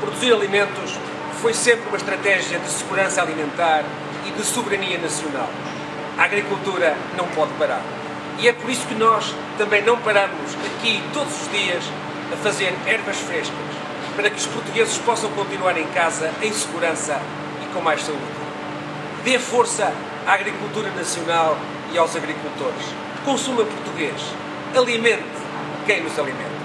Produzir alimentos foi sempre uma estratégia de segurança alimentar e de soberania nacional. A agricultura não pode parar. E é por isso que nós também não paramos aqui todos os dias a fazer ervas frescas, para que os portugueses possam continuar em casa, em segurança e com mais saúde. Dê força à agricultura nacional e aos agricultores. Consuma português. Alimente quem nos alimenta.